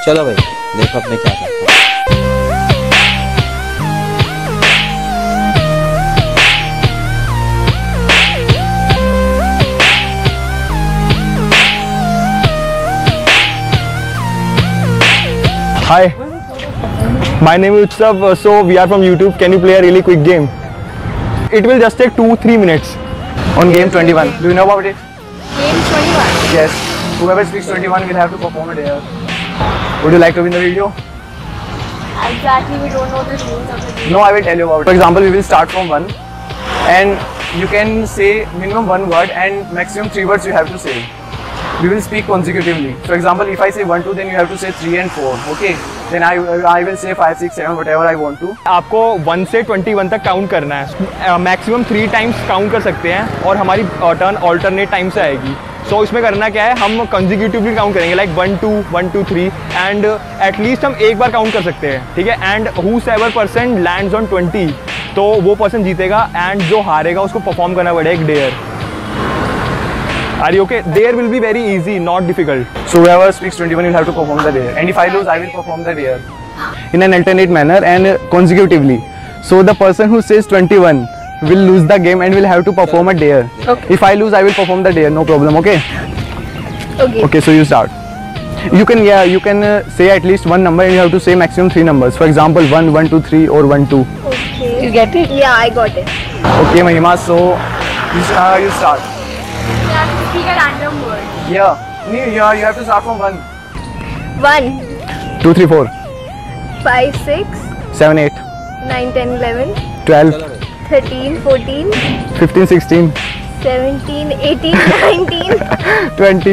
चलो भाई देखो अपने क्या करते हैं। Hi, my name is Utsav. So we are from YouTube. Can you play a really quick game? It will just take 2-3 minutes. On game 21. Do you know about it? Game 21? Yes. Whoever speaks 21 will have to perform it here. Would you like to win the video? Exactly, we don't know the rules of the game. No, I will tell you about it. For example, we will start from 1 and you can say minimum 1 word and maximum 3 words you have to say. We will speak consecutively. For example, if I say 1, 2, then you have to say 3 and 4. Okay? Then I will say 5, 6, 7, whatever I want to. आपको 1 से 21 तक count करना है. Maximum 3 times count कर सकते हैं और हमारी टर्न ऑल्टरनेट टाइम से आएगी. सो इसमें करना क्या है, हम कंजिक्यूटिवली काउंट करेंगे लाइक 1 2 1 2 3 एंड एटलीस्ट हम एक बार काउंट कर सकते हैं. ठीक है? And whosoever person lands on 20 तो वो पर्सन जीतेगा एंड जो हारेगा उसको परफॉर्म करना पड़ेगा एक dare. Are you okay? Dare will be very easy, not difficult. So whoever speaks 21 will have to perform the dare. And if I lose, I will perform the dare in an alternate manner and consecutively. So the person who says 21 will lose the game and will have to perform a dare. Okay. If I lose, I will perform the dare. No problem. Okay? Okay. Okay. So you start. You can say at least one number and you have to say maximum 3 numbers. For example, 1 1 2 3 or 1 2. Okay. You get it? Yeah, I got it. Okay, Mahima. So you start. You have to speak a random word. Yeah. You have to start from 1. 1, 2 3 4 5, 6, 7 8 9, 10, 11, 12 13, 14, 15 16 17, 18, 19, 20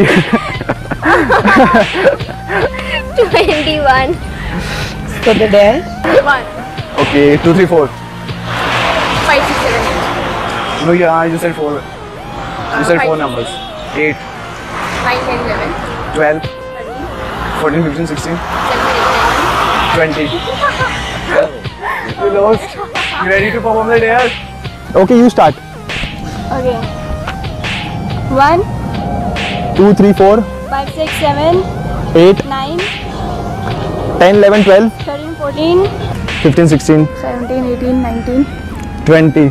21. So the dare? 1, Okay, 2 3 4 5, 6, 7, 8. No, you said 4. You said 4 numbers. 8 9, 10, 11, 12 13, 14 15 16 17, 20 You lost. You ready to perform the dare? Okay, you start. 18, 19. Okay. 1, 2 3 4 5, 6, 7, 8 9, 10 11 12 13, 14, 15 16 17, 18, 19, 20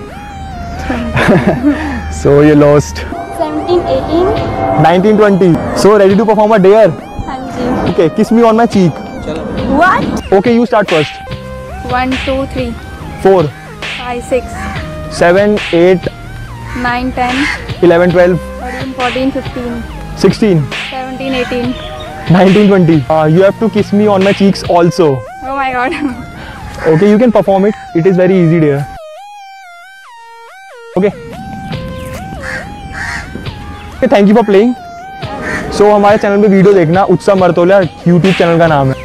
So you lost. 17, 18. 19 20 So ready to perform a dare? Hanji. Okay, kiss me on my cheek. चलो भाई What? Okay, you start first. 1, 2, 3, 4 5, 6, 7 8 9, 10, 11 12 13, 14, 15, 16 17, 18. 19 20 You have to kiss me on my cheeks also. Oh my god. Okay, you can perform it. It is very easy, dear. Okay. Okay, thank you for playing. So हमारे channel पे video देखना, Utsav मरतोलिया YouTube channel का नाम है.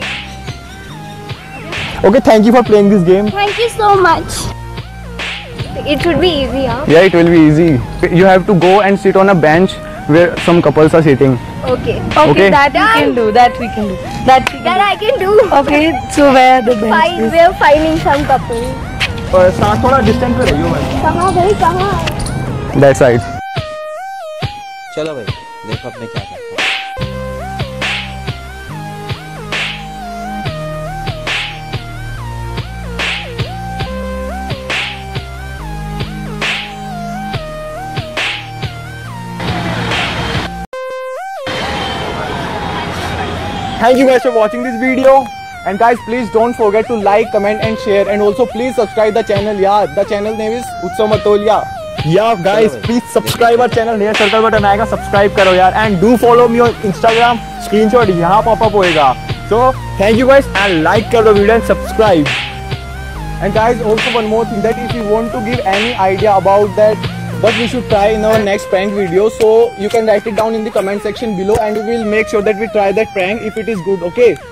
Okay, thank you for playing this game. Thank you so much. It should be easy, huh? Yeah, it will be easy. You have to go and sit on a bench where some couples are sitting. Okay. Okay. That we can do. That we can do. That we can That I can do. do. Okay. So where the bench Fine, is? we are finding some couple. सांस थोड़ा distance पे रहियो बस. कहाँ भाई कहाँ? That side. चलो भाई देखो अपने क्या करते हैं। Thank you guys for watching this video. And guys, please don't forget to like, comment and share. And also please subscribe the channel. Yeah, the channel name is Utsav Matolia. Yeah guys, please subscribe our channel. Near circle button आएगा, subscribe करो यार. And do follow me on Instagram. Screenshot यहाँ pop up होएगा. So thank you guys and like करो video and subscribe. And guys, also one more thing, that if you want to give any idea about that what we should try in our next prank video, so you can write it down in the comment section below and we will make sure that we try that prank if it is good. Okay.